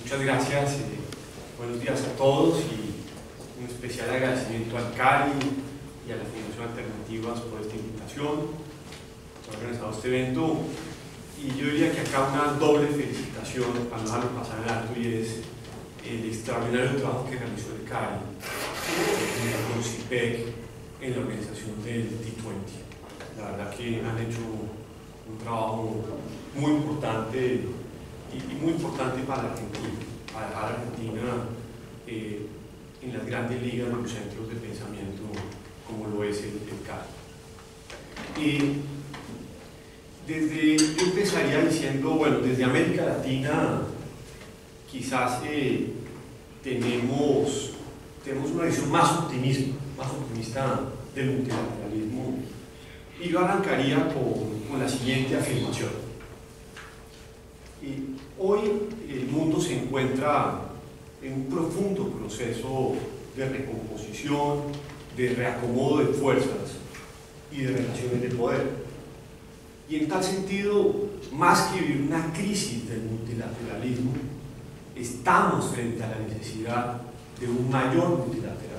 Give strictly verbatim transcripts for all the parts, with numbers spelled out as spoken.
Muchas gracias, eh, buenos días a todos y un especial agradecimiento al CARI y a la Fundación Alternativas por esta invitación, por haber organizado este evento. Y yo diría que acá una doble felicitación para no dejarlo pasar en alto, y es el extraordinario trabajo que realizó el CARI con C I P E C en la organización del T veinte. La verdad que han hecho un trabajo muy importante y muy importante para la Argentina, para dejar a Argentina eh, en las grandes ligas de los centros de pensamiento como lo es el, el CARI. Y desde, yo empezaría diciendo, bueno, desde América Latina quizás eh, tenemos, tenemos una visión más optimista, más optimista del multilateralismo, y yo arrancaría con, con la siguiente afirmación. Y hoy el mundo se encuentra en un profundo proceso de recomposición, de reacomodo de fuerzas y de relaciones de poder. Y en tal sentido, más que vivir una crisis del multilateralismo, estamos frente a la necesidad de un mayor multilateralismo,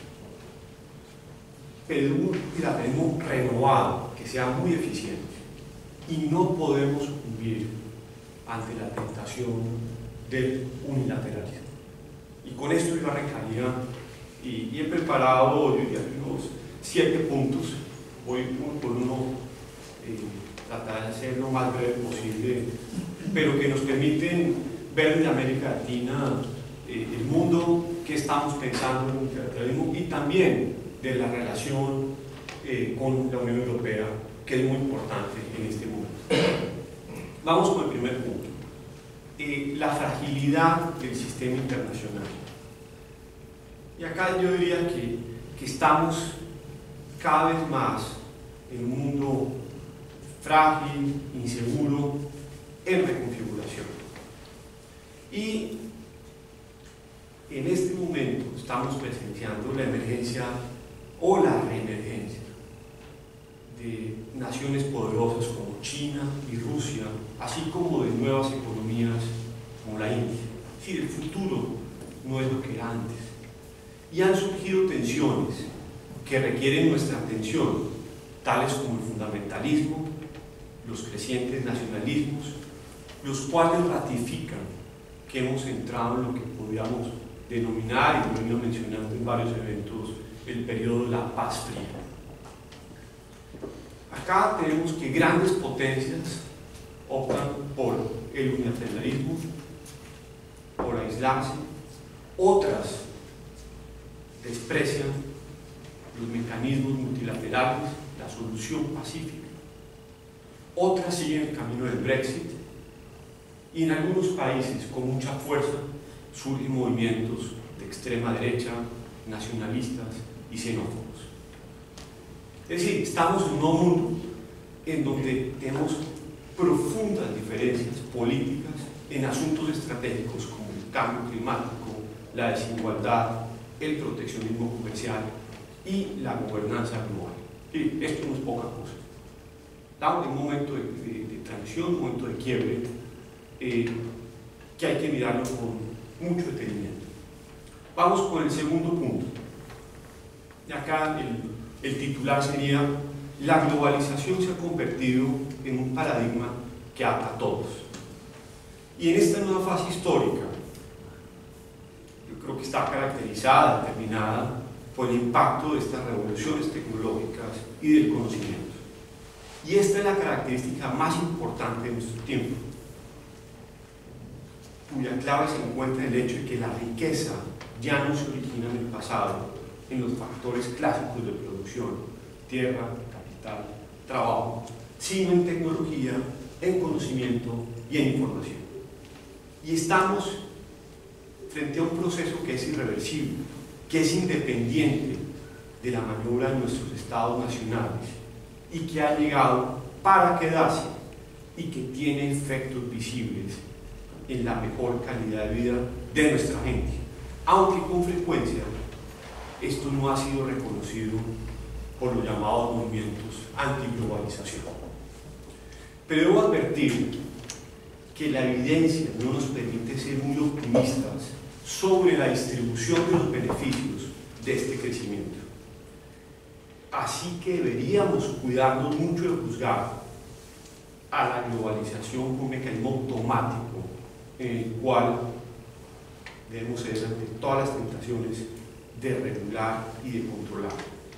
pero de un multilateralismo renovado, que sea muy eficiente. Y no podemos sucumbir ante la tentación del unilateralismo. Y con esto yo arrancaría, y, y he preparado, yo diría, unos siete puntos. Voy uno por uno, eh, tratar de hacer lo más breve posible, pero que nos permiten ver desde América Latina eh, el mundo que estamos pensando en el multilateralismo, y también de la relación eh, con la Unión Europea, que es muy importante en este momento. Vamos con el primer punto, eh, la fragilidad del sistema internacional. Y acá yo diría que, que estamos cada vez más en un mundo frágil, inseguro, en reconfiguración. Y en este momento estamos presenciando la emergencia o la reemergencia de naciones poderosas como China y Rusia, así como de nuevas economías como la India. Es decir, el futuro no es lo que era antes. Y han surgido tensiones que requieren nuestra atención, tales como el fundamentalismo, los crecientes nacionalismos, los cuales ratifican que hemos entrado en lo que podríamos denominar, y lo he venido mencionando en varios eventos, el periodo de la paz fría. Acá tenemos que grandes potencias optan por el unilateralismo, por aislarse, otras desprecian los mecanismos multilaterales, la solución pacífica, otras siguen el camino del Brexit, y en algunos países con mucha fuerza surgen movimientos de extrema derecha, nacionalistas y xenófobos. Es decir, estamos en un nuevo mundo en donde tenemos profundas diferencias políticas en asuntos estratégicos como el cambio climático, la desigualdad, el proteccionismo comercial y la gobernanza global. Y esto no es poca cosa. Estamos en un momento de, de, de transición, un momento de quiebre, eh, que hay que mirarlo con mucho detenimiento. Vamos con el segundo punto. Y acá el, el titular sería: la globalización se ha convertido en un paradigma que ata a todos. Y en esta nueva fase histórica, yo creo que está caracterizada, determinada por el impacto de estas revoluciones tecnológicas y del conocimiento. Y esta es la característica más importante de nuestro tiempo, cuya clave se encuentra en el hecho de que la riqueza ya no se origina en el pasado, en los factores clásicos de producción, tierra, capital, trabajo, sino en tecnología, en conocimiento y en información. Y estamos frente a un proceso que es irreversible, que es independiente de la maniobra de nuestros estados nacionales y que ha llegado para quedarse y que tiene efectos visibles en la mejor calidad de vida de nuestra gente, aunque con frecuencia esto no ha sido reconocido por los llamados movimientos antiglobalización. Pero debo advertir que la evidencia no nos permite ser muy optimistas sobre la distribución de los beneficios de este crecimiento. Así que deberíamos cuidarnos mucho de juzgar a la globalización como un mecanismo automático en el cual debemos ceder ante todas las tentaciones de regular y de controlar.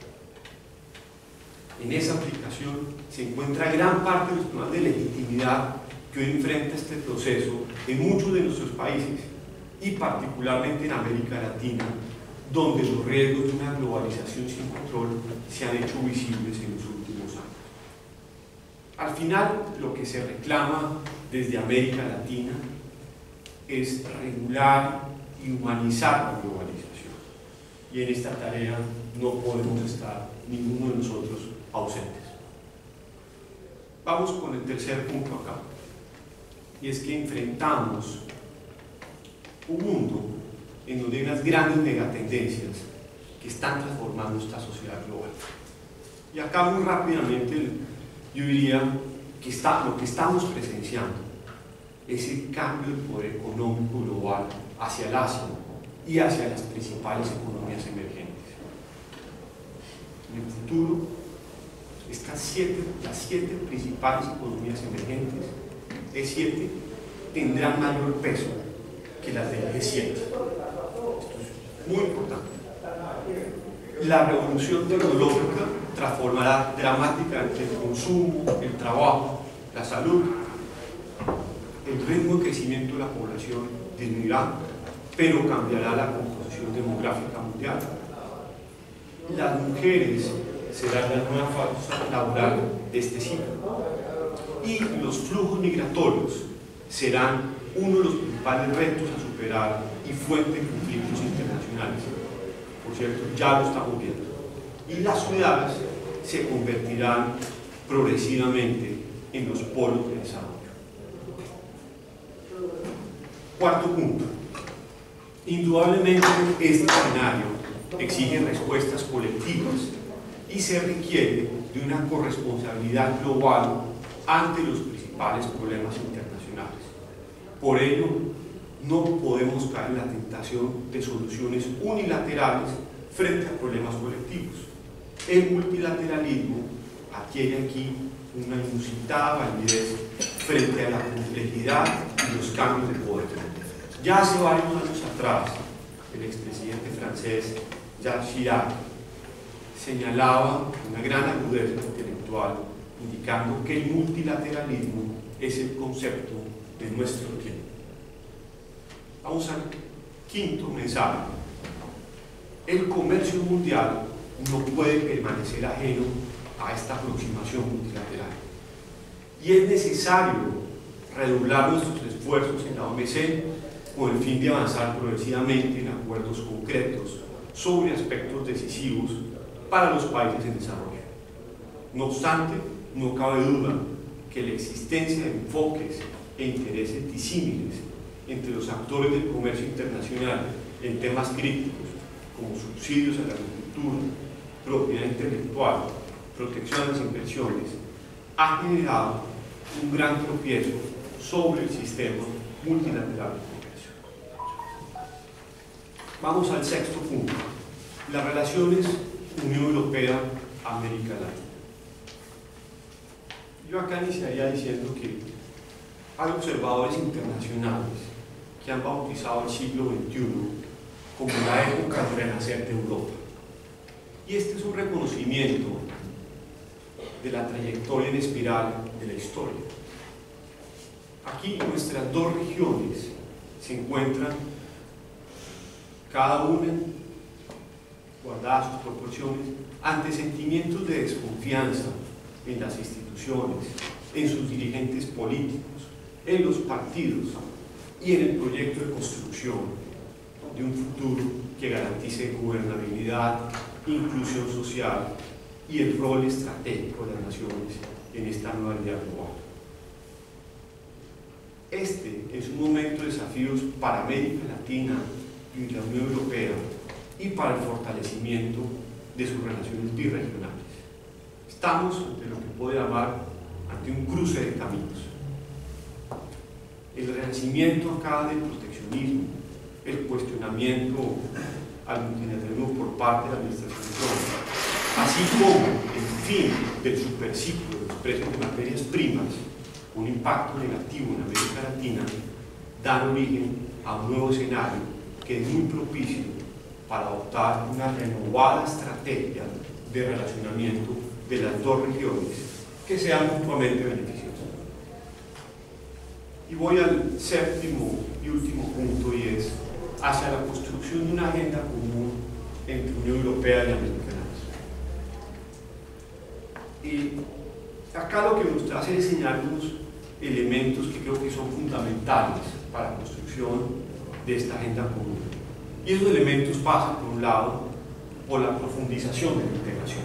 En esa aplicación se encuentra gran parte de los problemas de legitimidad que hoy enfrenta este proceso en muchos de nuestros países y particularmente en América Latina, donde los riesgos de una globalización sin control se han hecho visibles en los últimos años. Al final, lo que se reclama desde América Latina es regular y humanizar la globalización. Y en esta tarea no podemos estar ninguno de nosotros ausentes. Vamos con el tercer punto acá. Y es que enfrentamos un mundo en donde hay unas grandes megatendencias que están transformando esta sociedad global. Y acá muy rápidamente yo diría que está, lo que estamos presenciando es el cambio del poder económico global hacia el Asia y hacia las principales economías emergentes. En el futuro, estas siete, las siete principales economías emergentes, E siete, tendrán mayor peso que las del G siete. Esto es muy importante. La revolución tecnológica transformará dramáticamente el consumo, el trabajo, la salud. El ritmo de crecimiento de la población disminuirá, pero cambiará la composición demográfica mundial. Las mujeres serán la nueva fuerza laboral de este siglo. Y los flujos migratorios serán uno de los principales retos a superar y fuente de conflictos internacionales. Por cierto, ya lo estamos viendo. Y las ciudades se convertirán progresivamente en los polos de desarrollo. Cuarto punto. Indudablemente este escenario exige respuestas colectivas y se requiere de una corresponsabilidad global ante los principales problemas internacionales. Por ello, no podemos caer en la tentación de soluciones unilaterales frente a problemas colectivos. El multilateralismo adquiere aquí una inusitada validez frente a la complejidad y los cambios de poder. Ya hace varios años atrás, el expresidente francés Jacques Chirac señalaba una gran agudeza intelectual, indicando que el multilateralismo es el concepto de nuestro tiempo. Vamos al quinto mensaje. El comercio mundial no puede permanecer ajeno a esta aproximación multilateral. Y es necesario redoblar nuestros esfuerzos en la O M C con el fin de avanzar progresivamente en acuerdos concretos sobre aspectos decisivos para los países en desarrollo. No obstante, no cabe duda que la existencia de enfoques e intereses disímiles entre los actores del comercio internacional en temas críticos como subsidios a la agricultura, propiedad intelectual, protección de las inversiones, ha generado un gran tropiezo sobre el sistema multilateral de comercio. Vamos al sexto punto, las relaciones Unión Europea-América Latina. Yo acá iniciaría diciendo que hay observadores internacionales que han bautizado el siglo veintiuno como la época del renacer de Europa. Y este es un reconocimiento de la trayectoria en espiral de la historia. Aquí nuestras dos regiones se encuentran cada una, guardadas sus proporciones, ante sentimientos de desconfianza en las instituciones, en sus dirigentes políticos, en los partidos y en el proyecto de construcción de un futuro que garantice gobernabilidad, inclusión social y el rol estratégico de las naciones en esta nueva realidad global. Este es un momento de desafíos para América Latina y la Unión Europea y para el fortalecimiento de sus relaciones birregionales. Estamos ante lo que puede llamar ante un cruce de caminos. el renacimiento acá del proteccionismo, el cuestionamiento al multilateralismo por parte de la administración Trump, así como el fin del superciclo de los precios de materias primas, un impacto negativo en América Latina, dan origen a un nuevo escenario que es muy propicio para adoptar una renovada estrategia de relacionamiento de las dos regiones que sean mutuamente beneficiosas. Y voy al séptimo y último punto, y es hacia la construcción de una agenda común entre Unión Europea y América Latina. Y acá lo que nos hace es señalarnos elementos que creo que son fundamentales para la construcción de esta agenda común. Y esos elementos pasan, por un lado, por la profundización de la integración.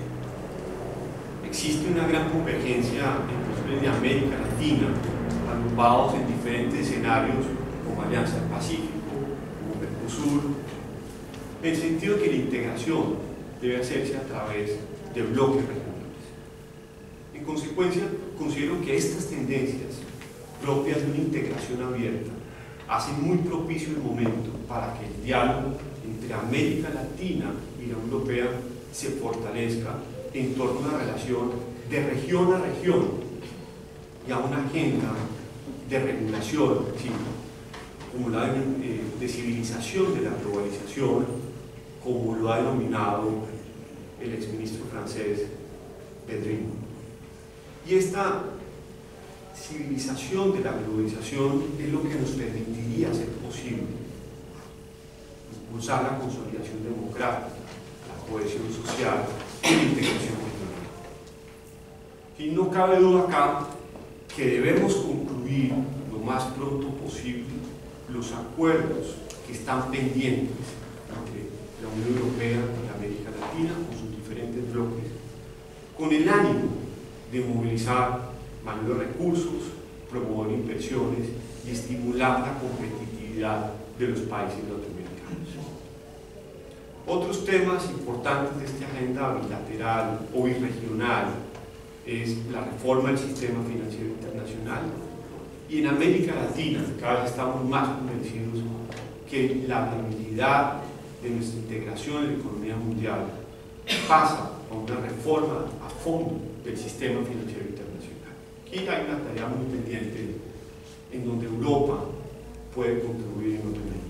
Existe una gran convergencia en regiones de América Latina, agrupados en diferentes escenarios como Alianza del Pacífico, como Mercosur, en el sentido de que la integración debe hacerse a través de bloques regionales. En consecuencia, considero que estas tendencias propias de una integración abierta hacen muy propicio el momento para que el diálogo entre América Latina y la Unión Europea se fortalezca en torno a una relación de región a región y a una agenda de regulación, ¿sí?, como la de, eh, de civilización de la globalización, como lo ha denominado el exministro francés Pedrin. Y esta civilización de la globalización es lo que nos permitiría hacer posible impulsar la consolidación democrática, la cohesión social y la integración regional. Y no cabe duda acá que debemos concluir lo más pronto posible los acuerdos que están pendientes entre la Unión Europea y la América Latina con sus diferentes bloques, con el ánimo de movilizar mayores recursos, promover inversiones y estimular la competitividad de los países latinoamericanos. Otros temas importantes de esta agenda bilateral o birregional es la reforma del sistema financiero internacional, y en América Latina cada vez estamos más convencidos que la viabilidad de nuestra integración en la economía mundial pasa por una reforma a fondo del sistema financiero internacional. Aquí hay una tarea muy pendiente en donde Europa puede contribuir enormemente.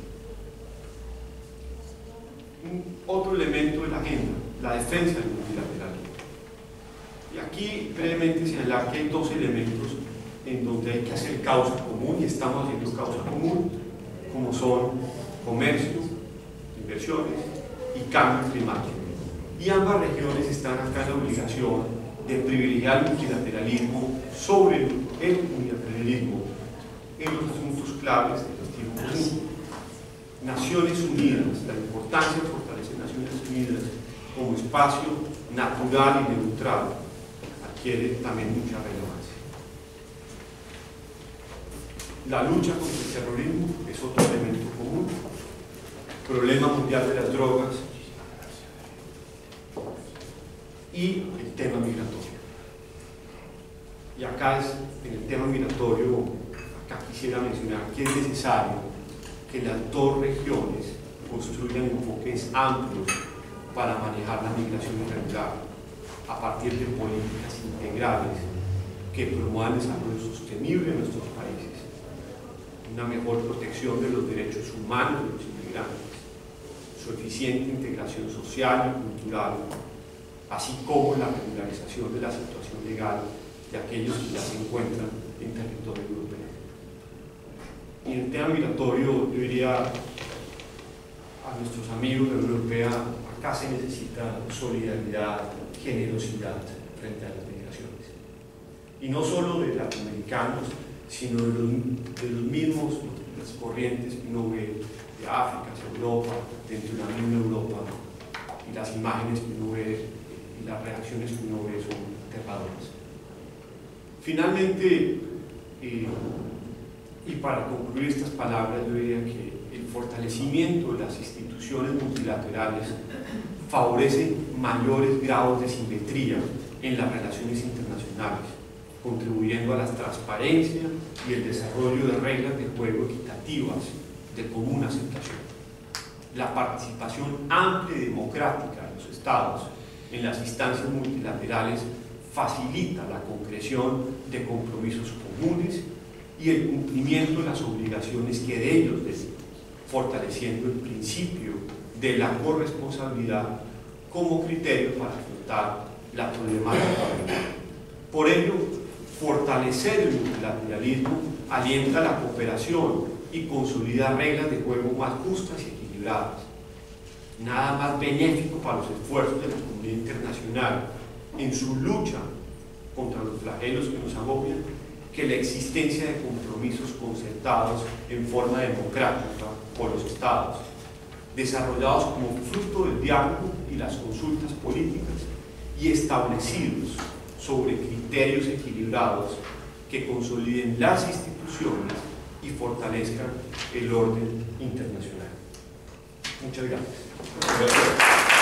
Otro elemento de la agenda, la defensa del multilateralismo. Y aquí brevemente señalar que hay dos elementos en donde hay que hacer causa común, y estamos haciendo causa común, como son comercio, inversiones y cambio climático. Y ambas regiones están acá en la obligación de privilegiar el multilateralismo sobre el unilateralismo en los asuntos claves del tiempo común. Naciones Unidas, la importancia de fortalecer Naciones Unidas como espacio natural y neutral adquiere también mucha relevancia. La lucha contra el terrorismo es otro elemento común. Problema mundial de las drogas y el tema migratorio. Y acá es, en el tema migratorio, acá quisiera mencionar que es necesario que las dos regiones construyan enfoques amplios para manejar la migración irregular a partir de políticas integrales que promuevan el desarrollo sostenible de nuestros países, una mejor protección de los derechos humanos de los inmigrantes, su eficiente integración social y cultural, así como la regularización de la situación legal de aquellos que ya se encuentran en territorio europeo. Y en el tema migratorio, yo diría a nuestros amigos de la Unión Europea, acá se necesita solidaridad, generosidad frente a las migraciones. Y no solo de latinoamericanos, sino de los, de los mismos, las corrientes que uno ve de África hacia Europa, dentro de la misma Europa, y las imágenes que uno ve y las reacciones que uno ve son aterradoras. Finalmente, eh, y para concluir estas palabras, yo diría que el fortalecimiento de las instituciones multilaterales favorece mayores grados de simetría en las relaciones internacionales, contribuyendo a la transparencia y el desarrollo de reglas de juego equitativas de común aceptación. La participación amplia y democrática de los Estados en las instancias multilaterales facilita la concreción de compromisos comunes y el cumplimiento de las obligaciones que de ellos deben, fortaleciendo el principio de la corresponsabilidad como criterio para afrontar la problemática. Por ello, fortalecer el multilateralismo alienta la cooperación y consolida reglas de juego más justas y equilibradas. Nada más benéfico para los esfuerzos de la comunidad internacional en su lucha contra los flagelos que nos agobian que la existencia de compromisos concertados en forma democrática por los Estados, desarrollados como fruto del diálogo y las consultas políticas y establecidos sobre criterios equilibrados que consoliden las instituciones y fortalezcan el orden internacional. Muchas gracias.